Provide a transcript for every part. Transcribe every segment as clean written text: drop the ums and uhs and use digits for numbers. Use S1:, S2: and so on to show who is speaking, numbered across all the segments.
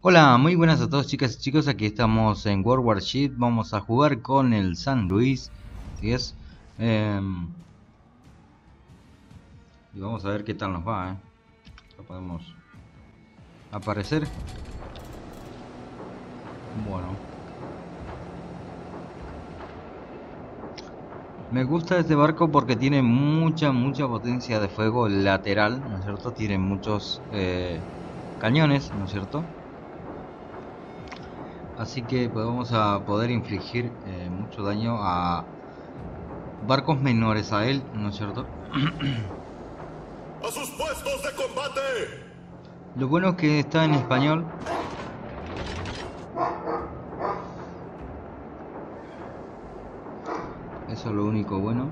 S1: Hola, muy buenas a todos chicas y chicos, aquí estamos en World War Z, vamos a jugar con el San Luis, así es, y vamos a ver qué tal nos va, ya podemos aparecer, bueno, me gusta este barco porque tiene mucha potencia de fuego lateral, ¿no es cierto? Tiene muchos cañones, ¿no es cierto? Así que pues, vamos a poder infligir mucho daño a barcos menores a él, ¿no es cierto?
S2: ¡A sus puestos de combate!
S1: Lo bueno es que está en español. Eso es lo único bueno.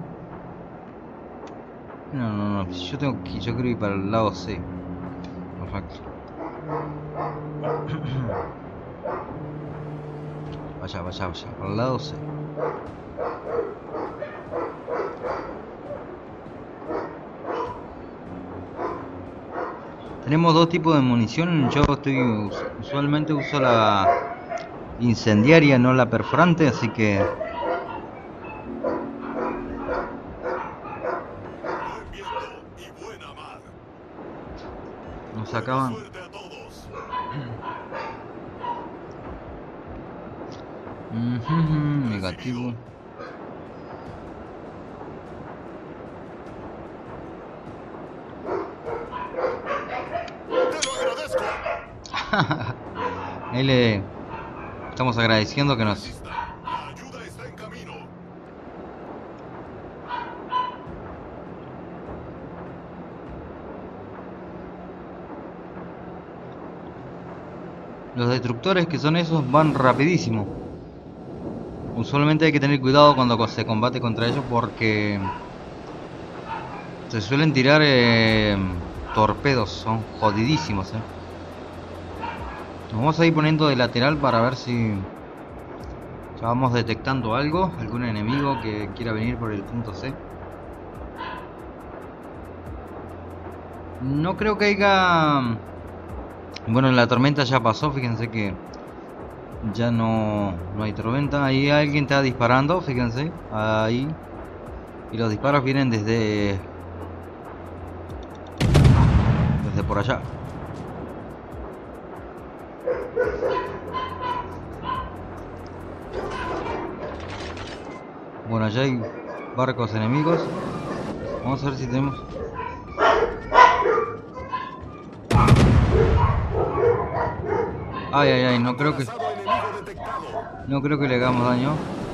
S1: No, yo quiero ir para el lado C. Perfecto. Vaya, para el lado C. Tenemos dos tipos de munición. Usualmente uso la incendiaria, no la perforante, así que
S2: Buen viento y buena mar.
S1: nos
S2: Buena
S1: acaban.
S2: suerte a todos.
S1: Negativo.
S2: ¡Te lo agradezco!
S1: Ahí le estamos agradeciendo que nos...
S2: Lista. La ayuda está en camino.
S1: Los destructores que son esos van rapidísimo. Usualmente hay que tener cuidado cuando se combate contra ellos porque se suelen tirar torpedos, son jodidísimos. Nos vamos a ir poniendo de lateral para ver si ya vamos detectando algo, algún enemigo que quiera venir por el punto C. No creo que haya... Bueno, la tormenta ya pasó, fíjense que ya no hay tormenta. Ahí alguien está disparando, fíjense, ahí. Y los disparos vienen desde por allá. Bueno, allá hay barcos enemigos. Vamos a ver si tenemos... Ay, no creo que...
S2: Acorazado enemigo detectado.
S1: No creo que le hagamos daño.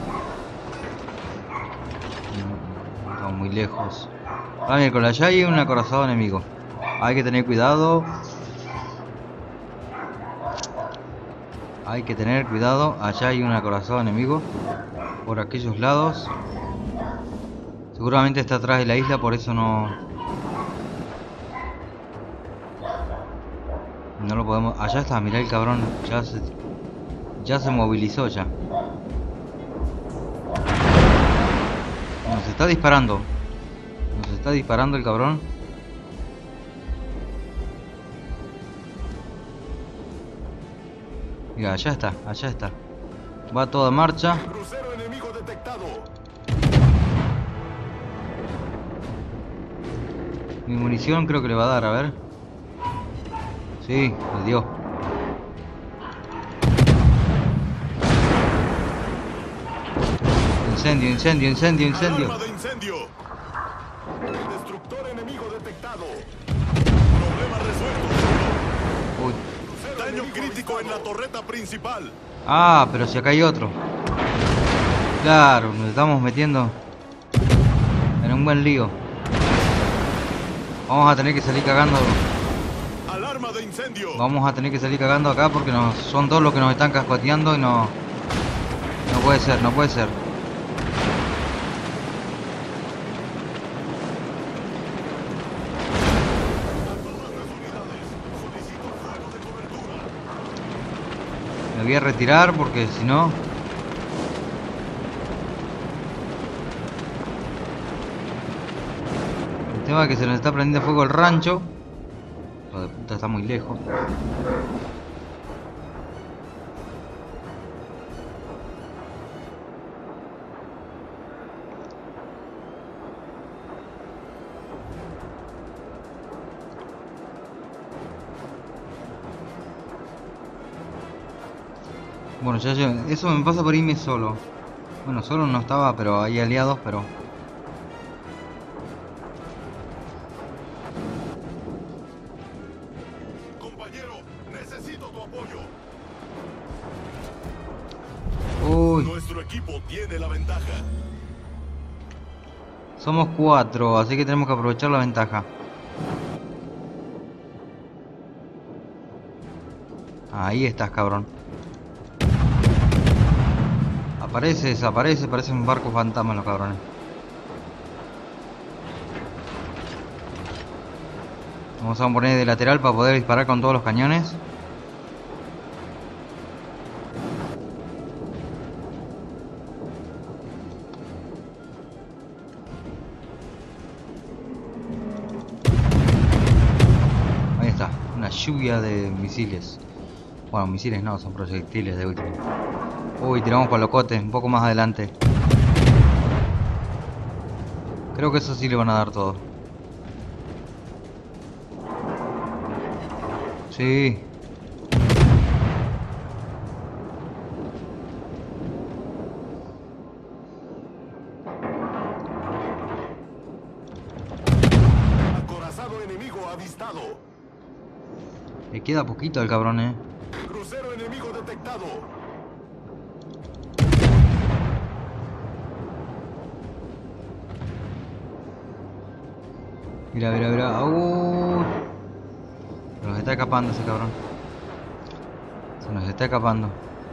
S1: Estamos muy lejos. Ah, miércoles, allá hay un acorazado enemigo. Hay que tener cuidado. Hay que tener cuidado. Allá hay un acorazado enemigo. Por aquellos lados. Seguramente está atrás de la isla, por eso no lo podemos... Allá está, mirá el cabrón. Ya se movilizó ya. Nos está disparando. Nos está disparando el cabrón. Mira, allá está, allá está. Va a toda marcha.
S2: Crucero enemigo detectado.
S1: Mi munición creo que le va a dar, a ver. Sí, le dio. Incendio.
S2: Alarma de incendio. Destructor enemigo detectado. Problema resuelto.
S1: Uy.
S2: Daño crítico en la torreta principal.
S1: Ah, pero si acá hay otro. Claro, nos estamos metiendo en un buen lío. Vamos a tener que salir cagando.
S2: Alarma de incendio.
S1: Vamos a tener que salir cagando acá porque son todos los que nos están cascoteando y no puede ser, no puede ser. Me voy a retirar porque si no... El tema es que se nos está prendiendo fuego el rancho. Hijo de puta, está muy lejos. Bueno, eso me pasa por irme solo. Bueno, solo no estaba, pero hay aliados, pero...
S2: Compañero, necesito tu apoyo.
S1: Uy,
S2: Nuestro equipo tiene la ventaja.
S1: somos 4, así que tenemos que aprovechar la ventaja. Ahí estás, cabrón. Aparece, desaparece, parece un barco fantasma los cabrones. Vamos a poner de lateral para poder disparar con todos los cañones. Ahí está, una lluvia de misiles. Bueno, misiles no, son proyectiles de último. Uy, tiramos para locote, un poco más adelante. Creo que eso sí le van a dar todo. Sí.
S2: Acorazado enemigo avistado.
S1: Le queda poquito al cabrón,
S2: Crucero enemigo detectado.
S1: Mira, mira, mira. Se nos está escapando ese cabrón. Se nos está escapando.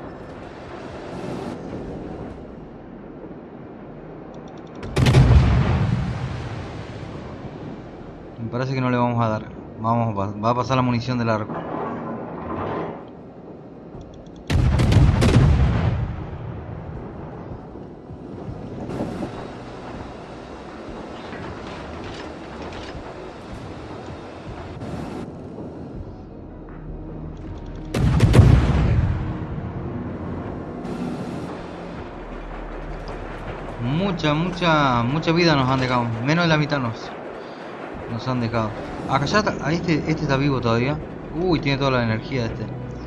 S1: Me parece que no le vamos a dar. Va a pasar la munición del arco. Mucha vida nos han dejado. Menos de la mitad nos han dejado. Acá ya está, ahí este está vivo todavía. Uy, tiene toda la energía este.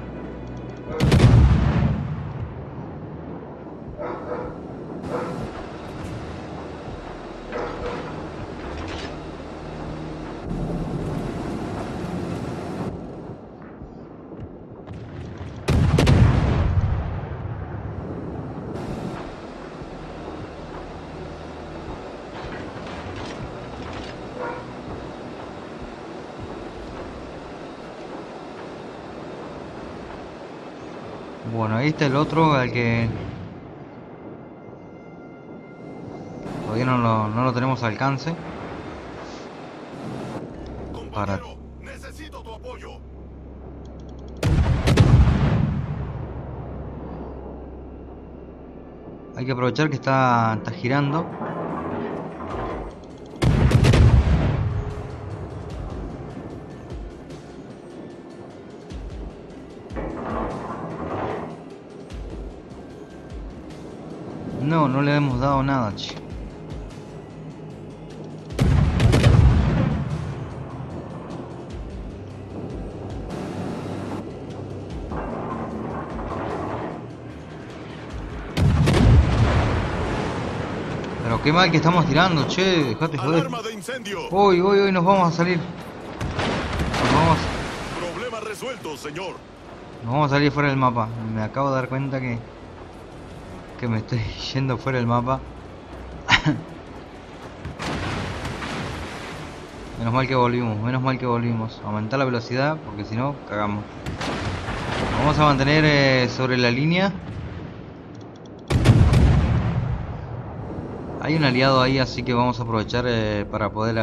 S1: Bueno, ahí está el otro al que todavía no lo tenemos al alcance.
S2: Compañero, necesito tu apoyo.
S1: Hay que aprovechar que está girando. No le hemos dado nada, che. Pero qué mal que estamos tirando, che. Dejate joder.
S2: Alarma de incendio.
S1: Uy, nos vamos a salir.
S2: Problema resuelto, señor.
S1: Nos vamos a salir fuera del mapa. Me acabo de dar cuenta que me estoy yendo fuera del mapa. Menos mal que volvimos. Aumentar la velocidad porque si no, cagamos. Vamos a mantener sobre la línea. Hay un aliado ahí, así que vamos a aprovechar para poder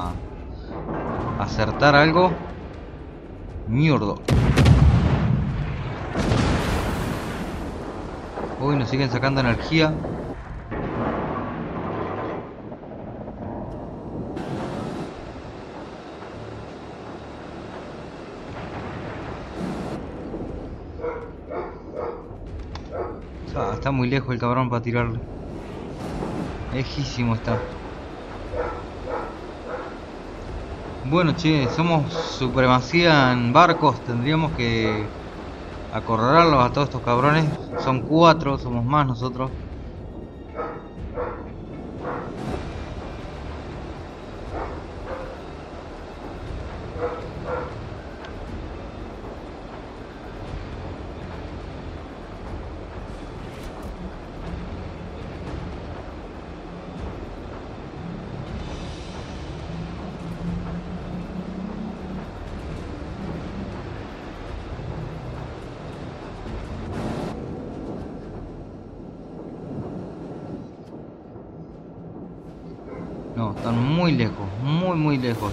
S1: acertar algo. Mierda. Uy, nos siguen sacando energía. Está muy lejos el cabrón para tirarle. Lejísimo está. Bueno, che, somos supremacía en barcos. Tendríamos que acorralarlos a todos estos cabrones. Son 4, somos más nosotros. No, están muy lejos, muy lejos.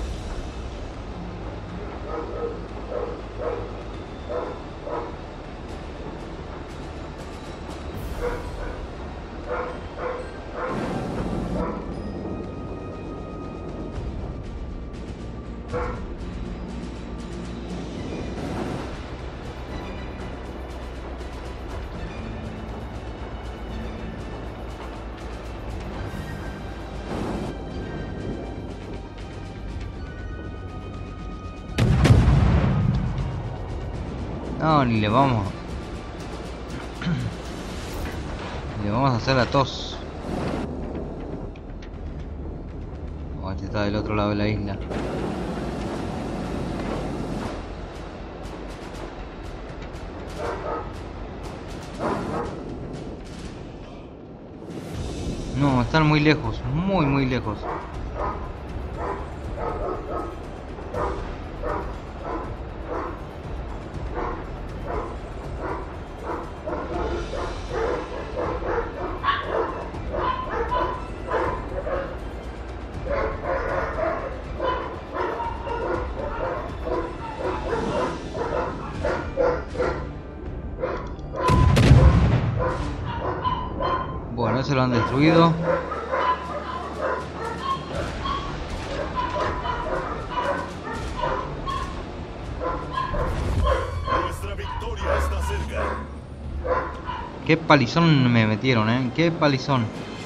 S1: No, ni le vamos. Le vamos a hacer la tos. Oh, este está del otro lado de la isla. No, están muy lejos, muy lejos. Bueno, ese lo han destruido.
S2: Nuestra victoria está cerca.
S1: Qué palizón me metieron, qué palizón.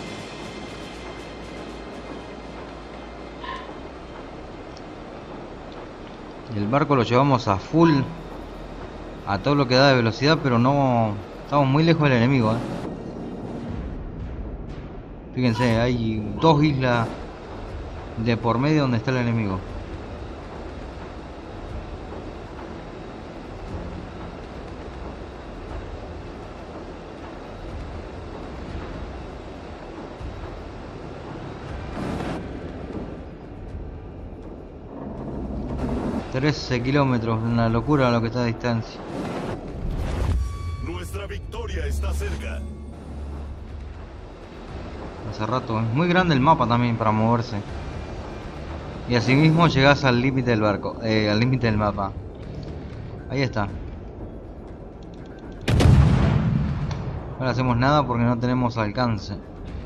S1: El barco lo llevamos a full, a todo lo que da de velocidad, pero no estamos muy lejos del enemigo, Fíjense, hay 2 islas de por medio donde está el enemigo. ...13 kilómetros, una locura lo que está a distancia.
S2: Nuestra victoria está cerca.
S1: Hace rato, es muy grande el mapa también para moverse. Y así mismo llegas al límite del barco, al límite del mapa. Ahí está. No le hacemos nada porque no tenemos alcance.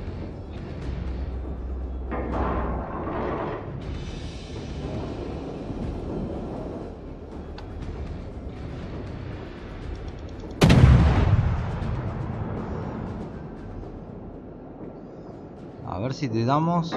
S1: A ver si te damos.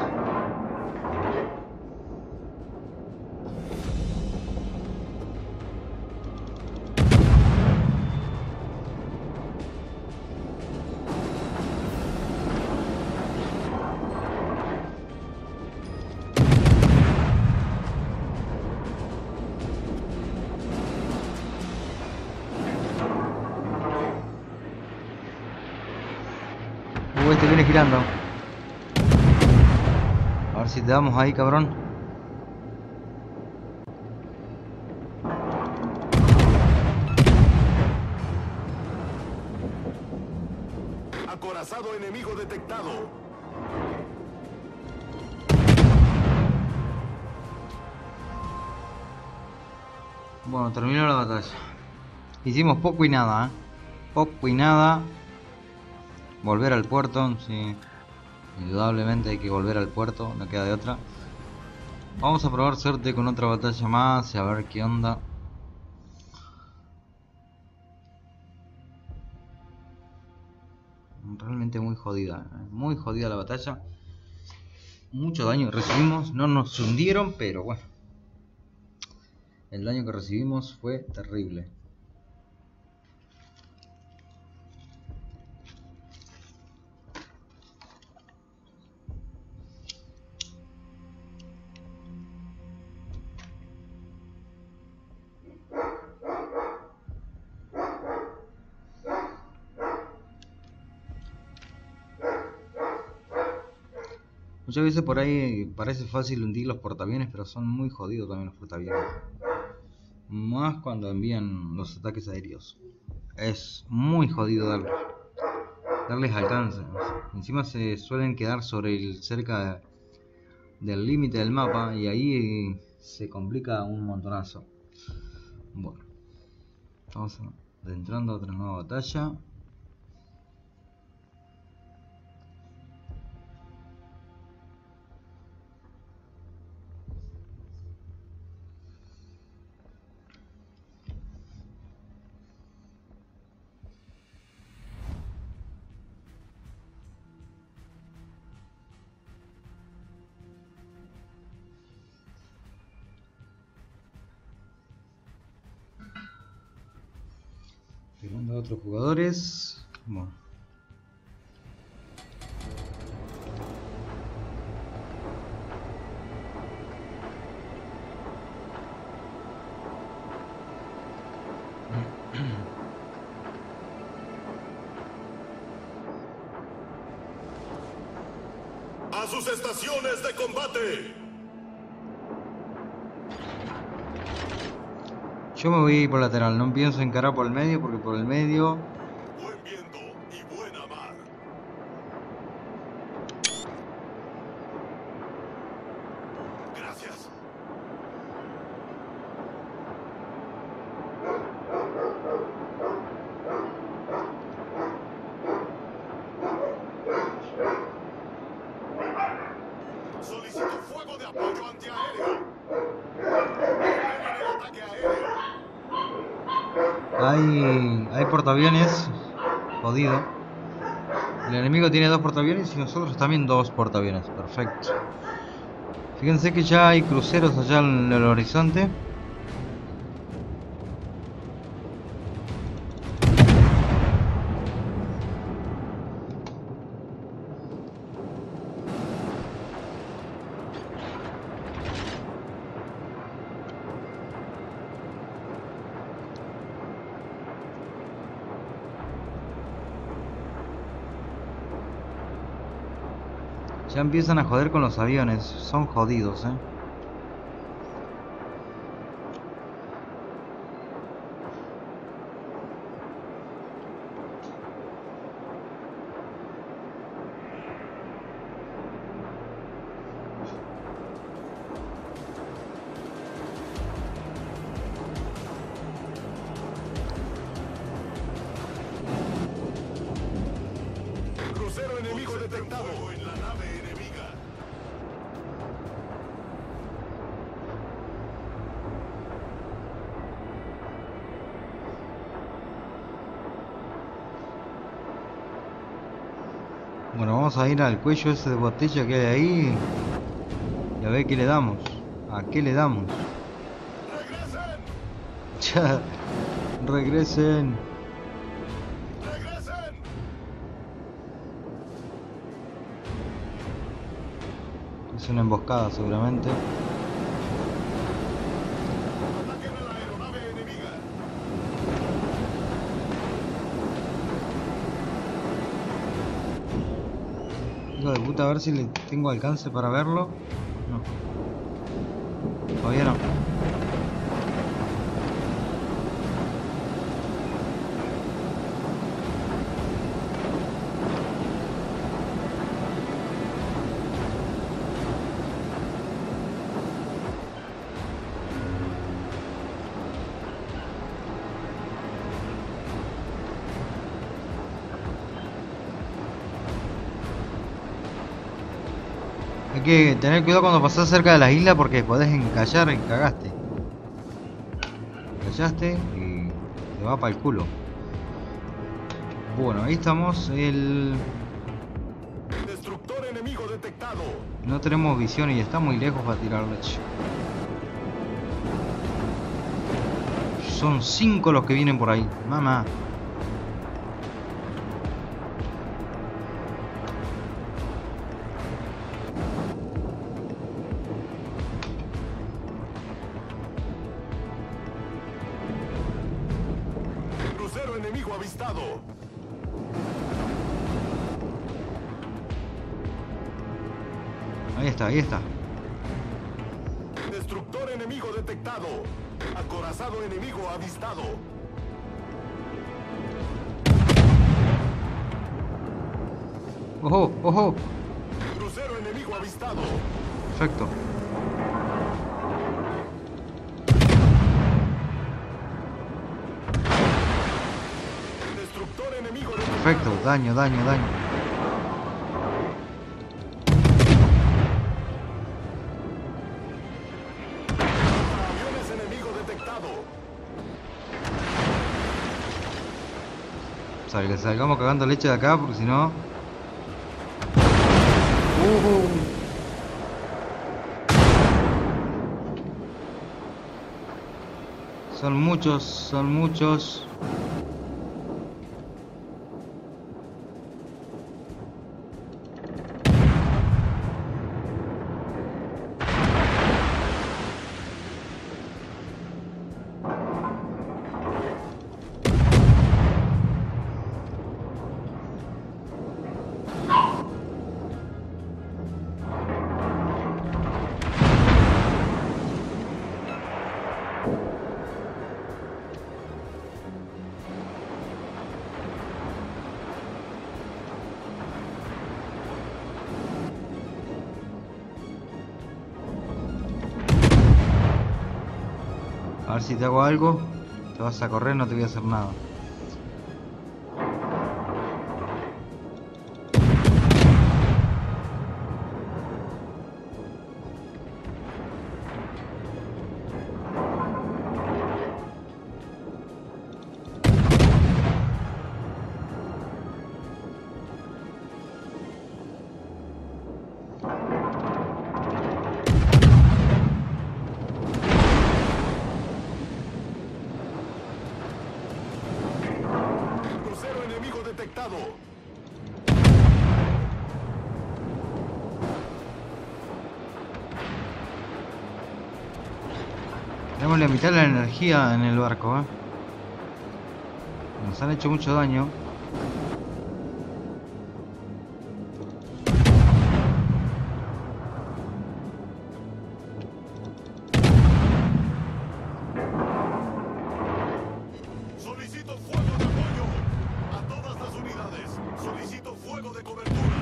S1: Este viene girando. A ver si te damos ahí, cabrón.
S2: Acorazado enemigo detectado.
S1: Bueno, terminó la batalla. Hicimos poco y nada, Poco y nada. Volver al puerto, sí. Indudablemente hay que volver al puerto, no queda de otra. Vamos a probar suerte con otra batalla más y a ver qué onda. Realmente muy jodida la batalla. Mucho daño recibimos, no nos hundieron, pero bueno. El daño que recibimos fue terrible. Muchas veces por ahí parece fácil hundir los portaaviones, pero son muy jodidos también los portaaviones. Más cuando envían los ataques aéreos. Es muy jodido darles alcance. Encima se suelen quedar cerca del límite del mapa y ahí se complica un montonazo. Bueno, estamos adentrando a otra nueva batalla. Firmando a otros jugadores. Bueno.
S2: ¡A sus estaciones de combate!
S1: Yo me voy a ir por lateral, no pienso encarar por el medio porque por el medio...
S2: Buen viento y buena mar. Gracias. Solicito fuego de apoyo antiaéreo. El ataque aéreo.
S1: Hay portaaviones, jodido. El enemigo tiene 2 portaaviones y nosotros también 2 portaaviones, perfecto. Fíjense que ya hay cruceros allá en el horizonte. Ya empiezan a joder con los aviones, son jodidos,
S2: Crucero enemigo detectado en la nave enemiga.
S1: Bueno, vamos a ir al cuello ese de botella que hay ahí y a ver qué le damos. ¿A qué le damos?
S2: ¡Regresen!
S1: Ya, regresen.
S2: ¡Regresen!
S1: Es una emboscada seguramente.
S2: Ataquen a la aeronave enemiga.
S1: Hijo de puta, a ver si le tengo alcance para verlo. No. Todavía no. Hay que tener cuidado cuando pasás cerca de la isla porque podés encallar y cagaste. Encallaste y te va para el culo. Bueno, ahí estamos.
S2: Destructor enemigo detectado.
S1: No tenemos visión y está muy lejos para tirarlo. Son 5 los que vienen por ahí. Mamá.
S2: Crucero enemigo avistado.
S1: Ahí está, ahí está.
S2: Destructor enemigo detectado. Acorazado enemigo avistado.
S1: ¡Ojo! ¡Ojo!
S2: Crucero enemigo avistado.
S1: Perfecto.
S2: Destructor enemigo detectado.
S1: Perfecto. Daño, daño, daño.
S2: Aviones enemigo detectado.
S1: Salgamos cagando leche de acá porque si no... Son muchos, son muchos. A ver si te hago algo. Te vas a correr, no te voy a hacer nada.
S2: Crucero enemigo detectado.
S1: Tenemos la mitad de la energía en el barco, ¿eh? Nos han hecho mucho daño.
S2: Solicito fuego de apoyo. A todas las unidades. Solicito fuego de cobertura.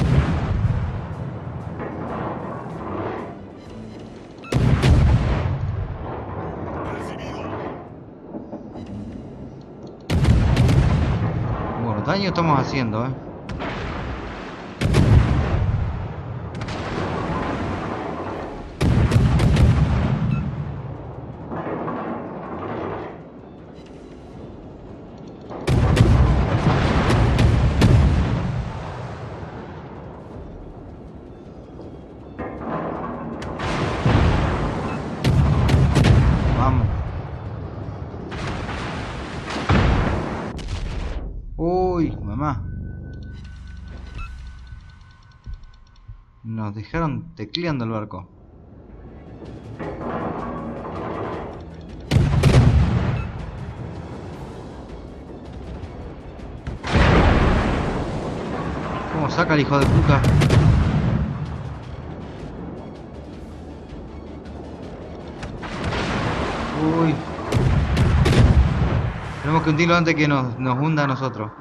S2: Recibido.
S1: Bueno, daño estamos haciendo, ¿eh? Vamos. Uy, mamá. Nos dejaron tecleando el barco. ¿Cómo saca el hijo de puta? Uy. Tenemos que hundirlo antes que nos hunda a nosotros.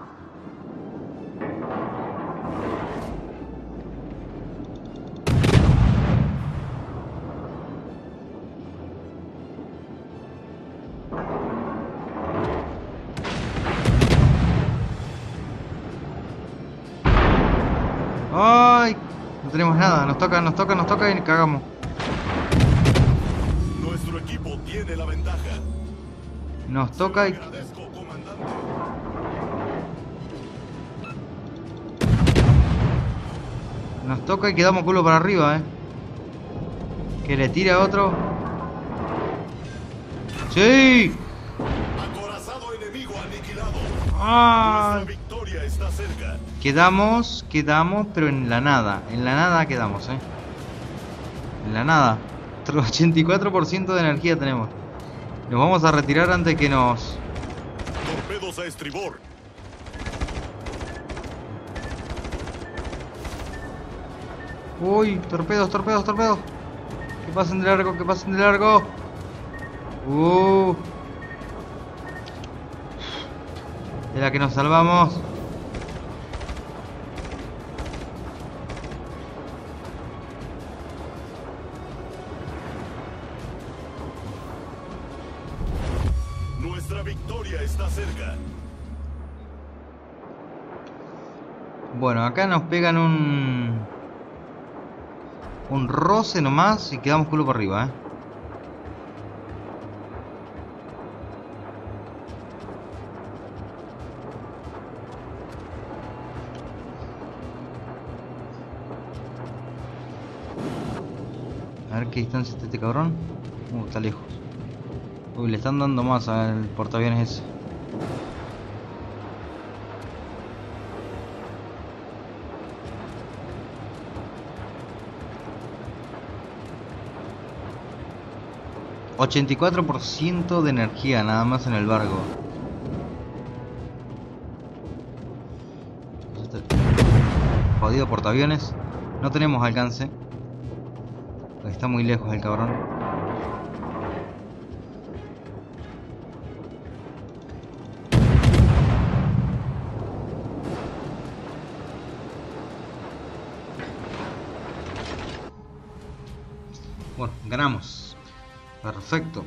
S1: ¡Ay! No tenemos nada. Nos toca y cagamos.
S2: Nuestro equipo tiene la ventaja.
S1: Nos toca y...
S2: Agradezco, comandante.
S1: Nos toca y quedamos culo para arriba, Que le tira otro. ¡Sí!
S2: Acorazado enemigo aniquilado.
S1: ¡Ah!
S2: Nuestra victoria está cerca.
S1: Quedamos, pero en la nada. En la nada quedamos, En la nada. 84% de energía tenemos. Nos vamos a retirar antes que nos...
S2: Torpedos a estribor.
S1: Uy, torpedos, torpedos, torpedos. Que pasen de largo, que pasen de largo. De la que nos salvamos.
S2: Nuestra victoria está cerca.
S1: Bueno, acá nos pegan un roce nomás y quedamos culo para arriba, A ver qué distancia está este cabrón. Está lejos. Uy, le están dando más al portaaviones ese. ...84% de energía nada más en el barco. Jodido portaaviones. No tenemos alcance. Está muy lejos el cabrón. Bueno, ganamos. Perfecto.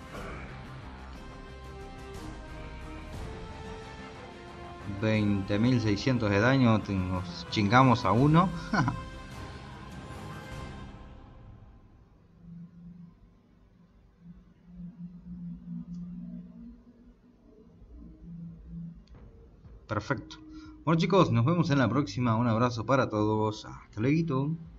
S1: 20.600 de daño. Nos chingamos a uno. Perfecto. Bueno chicos, nos vemos en la próxima. Un abrazo para todos. Hasta luego.